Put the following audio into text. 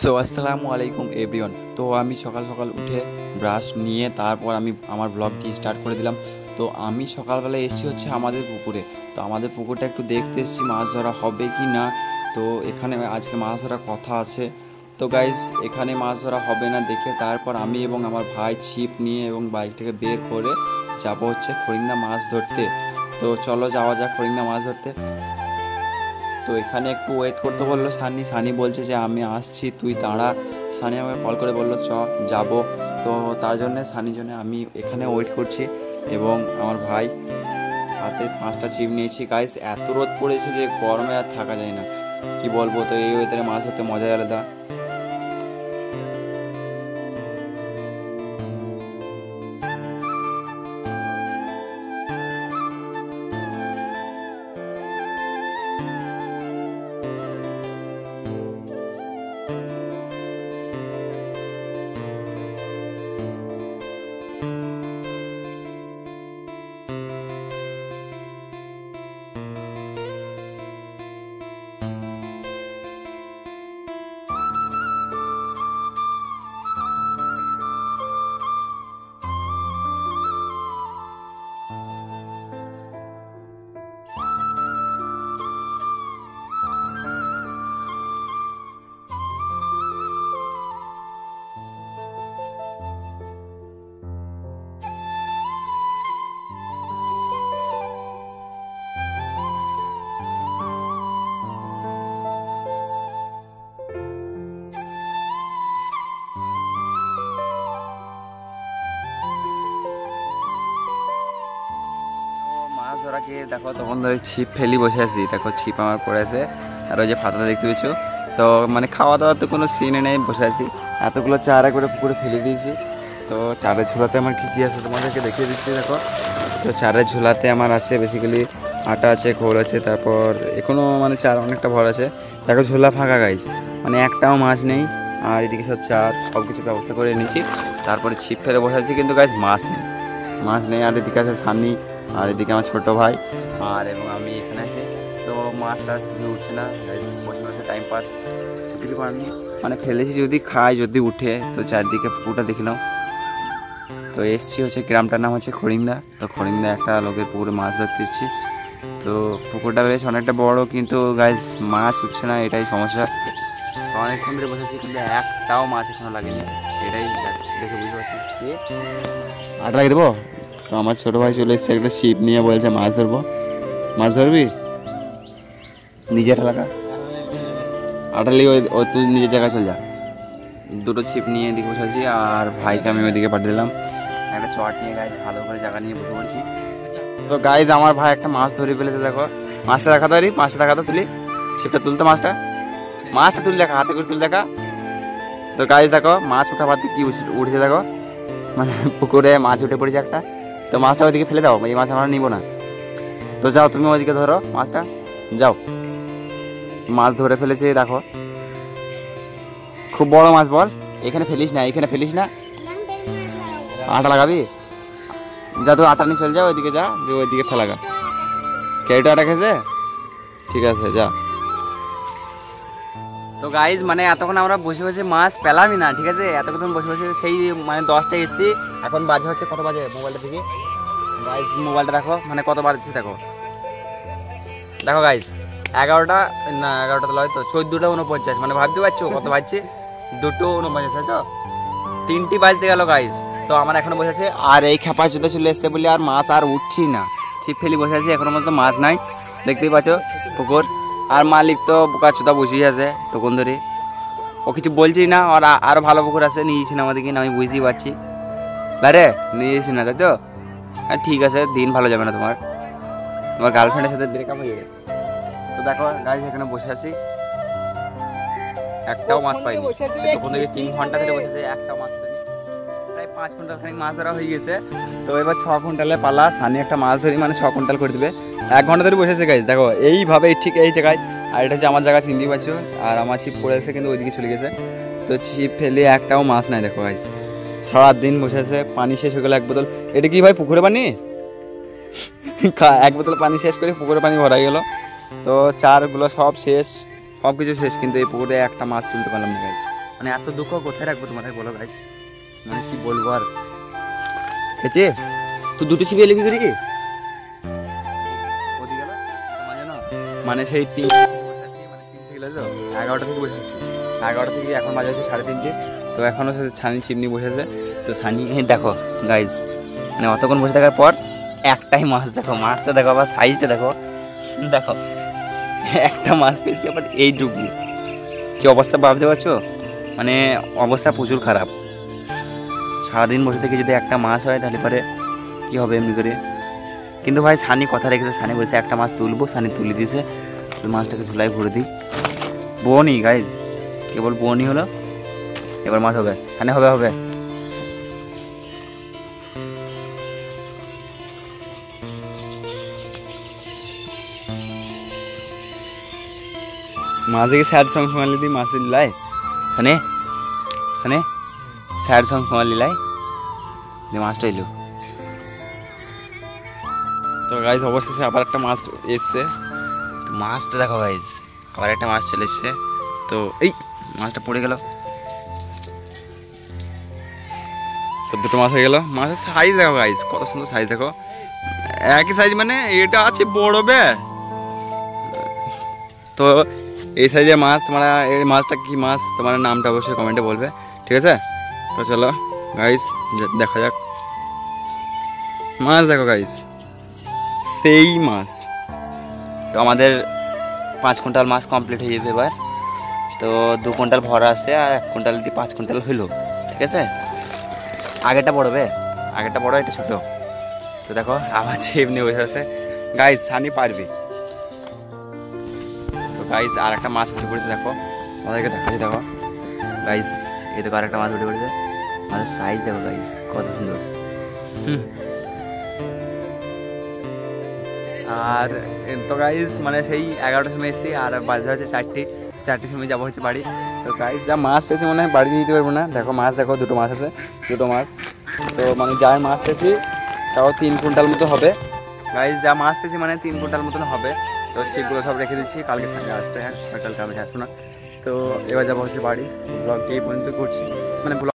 So আসসালামু আলাইকুম everyone. তো আমি সকাল সকাল উঠে ব্রাশ নিয়ে তারপর আমি আমার ব্লগটি স্টার্ট করে দিলাম। তো আমি সকালবেলা এসেছি হচ্ছে আমাদের পুকুরে। তো আমাদের পুকুরটা একটু দেখতে এসেছি মাছ ধরা হবে কি না। তো এখানে আজকে মাছ ধরার কথা আছে। তো গাইস এখানে মাছ ধরা হবে না দেখে তারপর আমি এবং আমার ভাই ছিপ নিয়ে এবং বাইকটাকে বের করে যাবো হচ্ছে ফরিন্দা মাছ ধরতে। তো চলো যাওয়া যাক ফরিন্দা মাছ ধরতে। তো এখানে একটু ওয়েট করতে বললো সানি বলছে যে আমি আসছি তুই দাঁড়া। সানি আমাকে কল করে বললো চ যাবো। তো তার জন্যে সানির জন্য আমি এখানে ওয়েট করছি এবং আমার ভাই হাতে 5টা ছিপ নিয়েছি। গাইস এত রোদ পড়েছে যে গরমে আর থাকা যায় না, কি বলবো। তো এই ওয়েদারে মাছ ধরতে মজাই আলাদা। মাছ ধরা গিয়ে দেখো তখন ধরে ছিপ ফেলি বসে আছি, দেখো ছিপ আমার পড়ে আছে আর ওই যে ফাতাটা দেখতে পেয়েছ। তো মানে খাওয়া দাওয়ার তো কোনো সিনে নেই, বসে আছি। এতগুলো চারা করে পুকুরে ফেলে দিয়েছি। তো চারের ঝোলাতে আমার কী কী আছে তোমাদেরকে দেখিয়ে দিচ্ছি দেখো। তো চারের ঝোলাতে আমার আছে বেসিক্যালি আটা আছে, খোল আছে, তারপর এখনও মানে চার অনেকটা ভর আছে। দেখো ঝোলা ফাঁকা গাইছে, মানে একটাও মাছ নেই। আর এদিকে সব চার সব কিছু ব্যবস্থা করে নিয়েছি, তারপরে ছিপ ফেলে বসে আছি, কিন্তু গাইজ মাছ নেই। আর এদিকে আছে সানি, আর এদিকে আমার ছোটো ভাই আর এবং আমি এখানে আছি। তো মাছ টাছ কিছু উঠছে না, বসে বসে টাইম পাস কিছু করার নেই। মানে ফেলেছি যদি খাই যদি উঠে। তো চারদিকে পুকুরটা দেখে নাও। তো এসছি হচ্ছে গ্রামটার নাম হচ্ছে খরিন্দা। তো খরিন্দা একটা লোকের পুকুরে মাছ ধরতে এসেছি। তো পুকুরটা বেশ অনেকটা বড়, কিন্তু গাইজ মাছ উঠছে না, এটাই সমস্যা। তো অনেকক্ষণ ধরে বসেছি কিন্তু একটাও মাছ এখনো লাগেনি, এটাই দেখে বুঝতে পারছি। আটা লাগিয়ে দেবো। তো আমার ছোটো ভাই চলে এসছে একটা ছিপ নিয়ে, বলছে মাছ ধরবো। মাছ ধরবি নিজের এলাকা আটা লিয়ে ওই তুই নিজের জায়গায় চল যা। দুটো ছিপ নিয়ে এদিকে বসেছি আর ভাইকে আমি ওইদিকে পাঠিয়ে দিলাম একটা চট নিয়ে। গাইজ ভালো করে জায়গা নিয়ে বসে পড়ছি। তো গাইজ আমার ভাই একটা মাছ ধরে ফেলেছে, দেখো মাছটা রাখা ধরি, মাছটা রাখা তো তুলি, ছিপটা তুলতে মাছটা তুলে দেখা, হাতে করে তুলে দেখা। তো গাইজ দেখো মাছ উঠা বাদ দিয়ে কি উঠেছে দেখো, মানে পুকুরে মাছ উঠে পড়েছে একটা। তো মাছটা ওইদিকে ফেলে দাও, এই মাছ আমরা নিব না। তো যাও তুমি ওইদিকে ধরো মাছটা, যাও। মাছ ধরে ফেলেছে দেখো, খুব বড় মাছ। বল এখানে ফেলিস না, আটা লাগাবি? যা তো আটা নিয়ে চলে যাও, ওইদিকে যা, যে ওইদিকে ফেলাগা। কেউটা আটা খেয়েছে? ঠিক আছে যা। তো গাইজ মানে এতক্ষণ আমরা বসে বসে মাছ পেলামই না, ঠিক আছে। এতক্ষণ বসে বসে সেই মানে 10টায় এসেছি, এখন বাজে হচ্ছে কত বাজে মোবাইলটা থেকে। গাইজ মোবাইলটা দেখো মানে কত বাজছে দেখো গাইজ 11টা না 11টা তো নয়, তো 14টা 49, মানে ভাবতে পারছো কত বাজছে, 2:49, তাই তো 3টি বাজতে গেল গাইজ। তো আমার এখনো বসে আছে আর এই খেপা চুতে চলে এসছে বলে আর মাছ আর উঠছি না। ছিপ ফেলি বসে আছি, এখনো মতো মাছ নাই, দেখতেই পাচ্ছ পুকুর। আর মালিক তো বোকা চুতা বসেই আছে তখন ধরে, ও কিছু বলছি না। আর আরও ভালো পুকুর আছে, নিয়েছি না আমাদেরকে, আমি বুঝতেই পারছি। রে নিয়েছি না, তাই তো? হ্যাঁ ঠিক আছে, দিন ভালো যাবে না তোমার গার্লফ্রেন্ডের সাথে ব্রেকআপ হয়ে যাবে। তো দেখো গাইজ এখানে বসে আছি, একটাও মাছ পাইনি। তখন থেকে 3 ঘন্টা ধরে বসেছে, একটাও মাছ পাইনি। প্রায় 5 কুইন্টাল খানিক মাছ ধরা হয়ে গেছে। তো এবার 6 কুইন্টালে পালা। সানি একটা মাছ ধরি মানে 6 কুইন্টাল করে দেবে। 1 ঘন্টা ধরে বসেছে গাইজ, দেখো এইভাবে ঠিক এই জায়গায়। আর এটা হচ্ছে আমার জায়গা, চিনতে পারছো। আর আমার ছিপ পড়ে আছে কিন্তু ওইদিকে চলে গেছে। তো ছিপ ফেলে একটাও মাছ নাই দেখো গাইজ। সারাদিন বসে আছে, পানি শেষ হয়ে গেল 1 বোতল। এটা কি ভাই পুকুরে পানি? 1 বোতল পানি শেষ করে পুকুরে পানি ভরা গেল। তো চারগুলো সব শেষ, সব কিছু শেষ, কিন্তু এই পুকুরে একটা মাছ তুলতে পারলাম না গাইজ। মানে এত দুঃখ কোথায় রাখবো তোমাদের বলো গাইস, মানে কি বলবো আর। খেয়েছে তুই দুটো ছিপে এলি কি করি কি ওদিকে গেল মানে না, মানে সেই 3 বসে আছি, মানে 3 থেকে গেল 11টা থেকে বসে আছি, 11টা থেকে এখন বাজে হচ্ছে 3:30। তো এখনো ছানি চিমনি বসেছে। তো ছানি দেখো গাইস, মানে অতক্ষণ বসে থাকার পর একটাই মাছ, দেখো মাছটা দেখো, আবার সাইজটা দেখো, দেখো একটা মাছ পেয়েছি আবার এইটুকু। কি অবস্থা ভাবতে পারছো, মানে অবস্থা প্রচুর খারাপ। সারাদিন বসে থেকে যদি একটা মাছ হয় তাহলে পরে কী হবে এমনি করে। কিন্তু ভাই সানি কথা রেখেছে, সানি বলছে একটা মাছ তুলবো, সানি তুলে দিয়েছে। মাছটাকে ঝুলাই ভরে দিই। বনি গাইজ, কেবল বনি হলো, এবার মাছ হবে, সানি হবে হবে। মাছ দেখে স্যাড সং শোনালি দিই মাছ লাই সানে সানে স্যাড সং শোনালি লাই দিয়ে মাছটা এলো। তো গাইজ অবশেষে আবার একটা মাছ এসছে, মাছটা দেখো গাইজ, আবার একটা মাছ চলে এসছে। তো এই মাছটা পড়ে গেল, তো দুটো মাছ হয়ে গেল। মাছের সাইজ দেখো গাইজ, কত সুন্দর সাইজ দেখো, একই সাইজ, মানে এটা আছে বড় বে। তো এই সাইজের মাছ, তোমরা এই মাছটা কি মাছ তোমার নামটা অবশ্যই কমেন্টে বলবে, ঠিক আছে। তো চলো গাইজ দেখা যাক, মাছ দেখো গাইজ, সেই মাছ। তো আমাদের 5 কুইন্টাল মাছ কমপ্লিট হয়ে যাবে এবার। তো 2 কুইন্টাল ভরা আছে, আর 1 কুইন্টাল দিয়ে 5 কুইন্টাল হইলো, ঠিক আছে। আগেরটা বড় বে, আগেরটা বড়, এটা ছোটো। তো দেখো আমার এমনি বসে আছে গাইজ, সানি পারবে। তো গাইজ আর একটা মাছ উঠে পড়েছে, দেখো আমাদেরকে দেখাচ্ছি, দেখো গাইজ এই দেখো আর একটা মাছ উঠে পড়েছে, মাছের সাইজ দেখো গাইজ কত সুন্দর। আর তো গাইজ মানে সেই 11টার সময় এসেছি, আর বাজে হচ্ছে 4টার সময় যাবো হচ্ছে বাড়ি। তো গাইজ যা মাছ পেয়েছি মনে হয় বাড়ি দিতে পারবো না। দেখো মাছ দেখো, দুটো মাছ আছে, দুটো মাছ। তো মানে যা মাছ পেয়েছি তাও 3 কুইন্টাল মতো হবে গাইজ, যা মাছ পেয়েছি মানে 3 কুইন্টাল মতন হবে। তো ছিপগুলো সব রেখে দিচ্ছি, কালকে সামনে আসবে, হ্যাঁ কালকে আমি আসবো না। তো এবার যাবো হচ্ছে বাড়ি। ব্লগটি এই পর্যন্ত করছি, মানে